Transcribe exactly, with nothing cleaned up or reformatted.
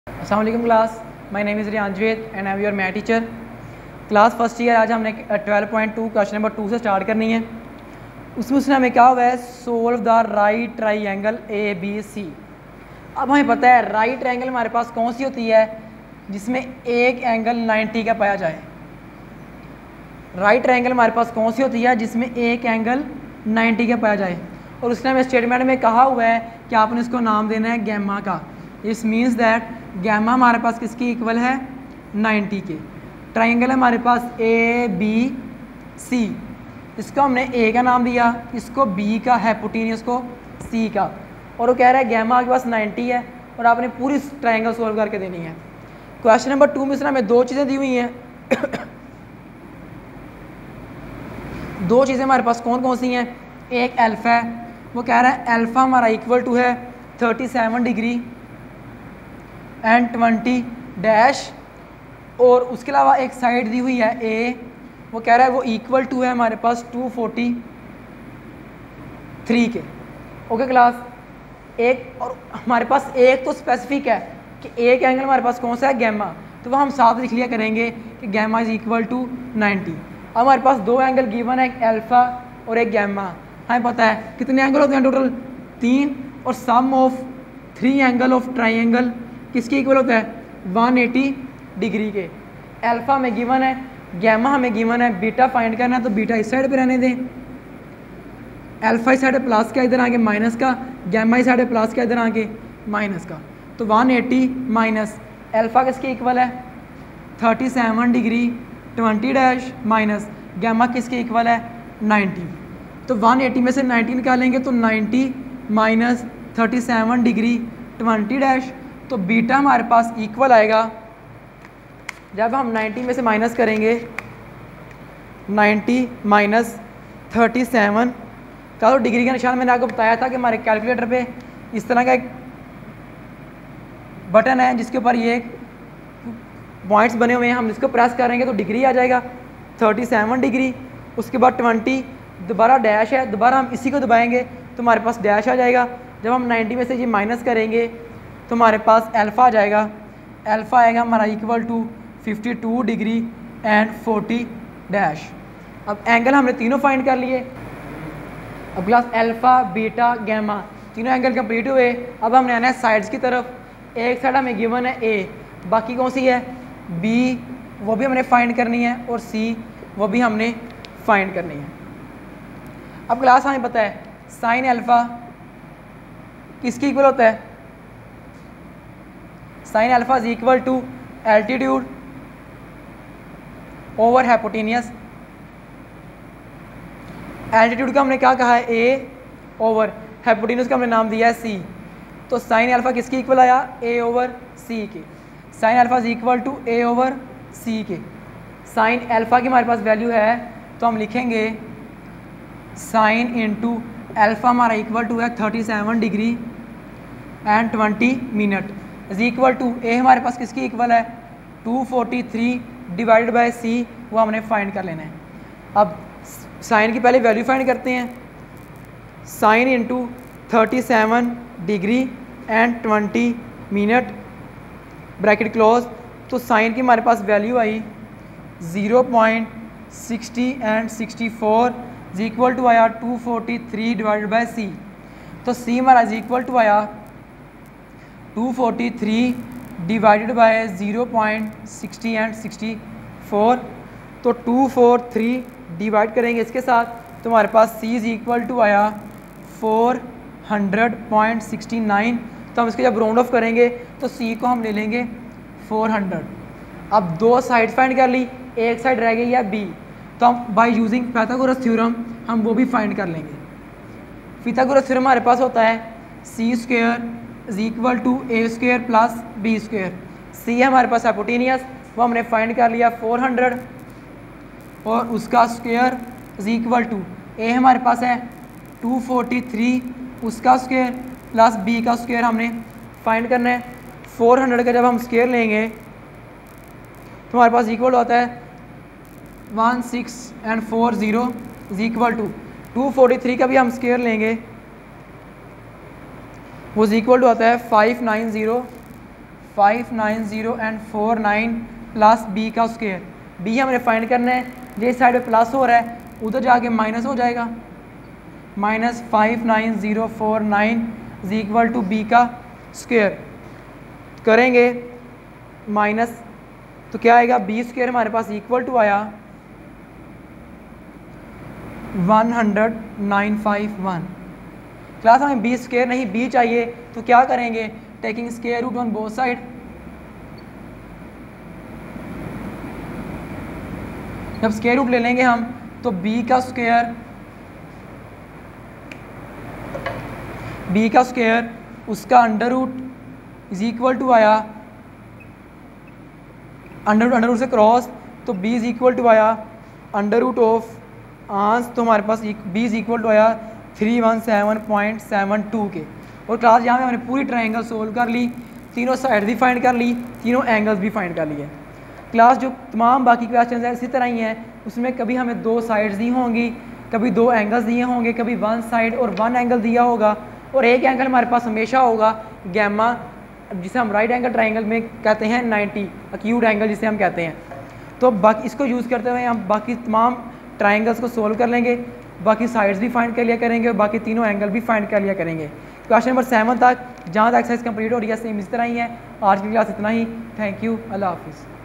अस्सलाम वालेकुम class, my name is Riyan Javed and I am your math teacher. Class first year. आज हमने twelve point two question number two से start करनी है। उसमें उसने हमें क्या हुआ है, solve the right triangle A B C. अब हमें पता है राइट ट्राइंगल हमारे पास कौन सी होती है जिसमें एक एंगल नाइन्टी का पाया जाए। राइट ट्राइंगल हमारे पास कौन सी होती है जिसमें एक एंगल नाइन्टी का पाया जाए। और उसने हमें स्टेटमेंट में कहा हुआ है कि आपने इसको नाम देना है गैमा का। इस मीन्स दैट गैमा हमारे पास किसकी इक्वल है, नाइन्टी के। ट्राइंगल हमारे पास ए बी सी, इसको हमने ए का नाम दिया, इसको बी का, हाइपोटेन्यूस को सी का। और वो कह रहा है गैमा आपके पास नाइन्टी है और आपने पूरी ट्राइंगल सोल्व करके देनी है। क्वेश्चन नंबर टू में इसने हमें दो चीज़ें दी हुई हैं। दो चीज़ें हमारे पास कौन कौन सी हैं, एक अल्फ़ा है, वो कह रहा है अल्फ़ा हमारा इक्वल टू है thirty seven degree and twenty dash, और उसके अलावा एक साइड दी हुई है ए, वो कह रहा है वो इक्वल टू है हमारे पास टू फोर्टी थ्री के। ओके क्लास, एक और हमारे पास एक तो स्पेसिफिक है कि एक एंगल हमारे पास कौन सा है, गैमा, तो वह हम साथ लिख लिया करेंगे कि gamma is equal to ninety. अब हमारे पास दो एंगल गिवन है, एक अल्फ़ा और एक गैमा। हमें पता है कितने एंगल होते हैं टोटल, तीन, और sum of three angle of triangle किसके इक्वल होता है, वन एटी डिग्री के। अल्फ़ा में गिवन है, गैमा हमें गिवन है, बीटा फाइंड करना है तो बीटा इस साइड पे रहने दें। अल्फ़ा इस साइड पे प्लस का, इधर आके माइनस का, गैमा इस साइड पे प्लस का, इधर आके माइनस का। तो वन एटी माइनस अल्फ़ा किसके इक्वल है, thirty seven degree twenty dash minus gamma किसके इक्वल है, नाइन्टी। तो वन एटी में से नाइन्टी निकालेंगे तो ninety minus thirty seven degree twenty dash, तो बीटा हमारे पास इक्वल आएगा, जब हम नाइन्टी में से माइनस करेंगे नाइन्टी माइनस थर्टी सेवन का, तो डिग्री का निशान मैंने आपको बताया था कि हमारे कैलकुलेटर पे इस तरह का एक बटन है जिसके ऊपर ये पॉइंट्स बने हुए हैं, हम इसको प्रेस करेंगे तो डिग्री आ जाएगा थर्टी सेवन डिग्री। उसके बाद ट्वेंटी, दोबारा डैश है, दोबारा हम इसी को दबाएंगे तो हमारे पास डैश आ जाएगा। जब हम नाइन्टी में से ये माइनस करेंगे तो हमारे पास अल्फ़ा आ जाएगा, अल्फ़ा आएगा हमारा equal to fifty two degree and forty dash. अब एंगल हमने तीनों फाइंड कर लिए। अब क्लास अल्फ़ा बीटा गैमा तीनों एंगल कंप्लीट हुए। अब हमने आना है साइड्स की तरफ। एक साइड हमें गिवन है ए, बाकी कौन सी है, बी, वो भी हमने फाइंड करनी है, और सी, वो भी हमने फाइंड करनी है। अब क्लास हमें पता है साइन अल्फ़ा किसकी इक्वल होता है, sine alpha is equal to altitude over hypotenuse. Altitude का हमने क्या कहा है, ए, ओवर हाइपोटेनियस का हमने नाम दिया है सी। तो साइन अल्फ़ा किसकी इक्वल आया, ए ओवर सी के। Sine alpha is equal to A over C के। साइन अल्फ़ा की हमारे पास वैल्यू है तो हम लिखेंगे साइन इंटू अल्फ़ा हमारा इक्वल टू है thirty seven degree and twenty minute is equal to A हमारे पास किसकी इक्वल है, two forty three divided by C, वो हमने फाइंड कर लेना है। अब साइन की पहले वैल्यू फाइंड करते हैं, sine into thirty seven degree and twenty minute bracket close. तो साइन की हमारे पास वैल्यू आई zero point sixty and sixty four is equal to आया two forty three divided by C. तो सी हमारा इज इक्वल टू आया two forty three divided by zero point sixty and sixty four. तो two four three divide करेंगे इसके साथ तो हमारे पास सी इज इक्वल टू आया four hundred point sixty nine. तो हम इसके जब राउंड ऑफ करेंगे तो सी को हम ले लेंगे फोर हंड्रेड। अब दो साइड फाइंड कर ली, एक साइड रह गई है बी, तो हम बाय यूजिंग पाइथागोरस थ्योरम हम वो भी फाइंड कर लेंगे। पाइथागोरस थ्योरम हमारे पास होता है C square is equal to A square plus B square. C है हमारे पास हाइपोटेनियस, वो हमने फाइंड कर लिया फोर हंड्रेड, और उसका square is equal to A हमारे पास है टू फोर्टी थ्री, उसका स्क्वायर प्लस बी का स्क्वायर हमने फाइंड करना है। फोर हंड्रेड का जब हम स्क्वायर लेंगे तो हमारे पास इक्वल होता है one six and four zero is equal to two forty three का भी हम स्क्वायर लेंगे, वो इज इक्वल टू आता है five nine zero five nine zero and four nine plus B का स्क्वायर। बी हमने फाइंड करना है, जिस साइड पे प्लस हो रहा है उधर जाके माइनस हो जाएगा। Minus five nine zero four nine is equal to B का स्क्वायर करेंगे माइनस, तो क्या आएगा बी स्क्वायर हमारे पास इक्वल टू आया one hundred nine five one. Class हमें बी स्क्वायर नहीं बी चाहिए, तो क्या करेंगे, taking square root on both side. जब स्क्वायर रूट ले लेंगे हम तो बी का स्क्वायर बी का स्क्वायर उसका under root is equal to आया अंडर रूट अंडर रूट से क्रॉस, तो बी इज इक्वल टू आया अंडर रूट ऑफ आंस, तो हमारे पास बी इज इक्वल टू आया three one seven point seven two के। और क्लास यहाँ पे हमने पूरी ट्रायंगल सोल्व कर ली, तीनों साइड भी फाइंड कर ली, तीनों एंगल्स भी फाइंड कर लिए। क्लास जो तमाम बाकी क्वेश्चन हैं इसी तरह ही हैं, उसमें कभी हमें दो साइड्स दी होंगी, कभी दो एंगल्स दिए होंगे, कभी वन साइड और वन एंगल दिया होगा, और एक एंगल हमारे पास हमेशा होगा गैमा, जिसे हम राइट एंगल ट्रायंगल में कहते हैं नाइन्टी, अक्यूट एंगल जिसे हम कहते हैं। तो बाकी इसको यूज़ करते हुए हम बाकी तमाम ट्रायंगल्स को सोल्व कर लेंगे, बाकी साइड्स भी फाइंड कर लिया करेंगे और बाकी तीनों एंगल भी फाइंड कर लिया करेंगे। क्वेश्चन नंबर सेवन तक जहाँ तक एक्सरसाइज कंप्लीट हो रही है सेम इस तरह ही है। आज की क्लास इतना ही। थैंक यू, अल्लाह हाफिज़।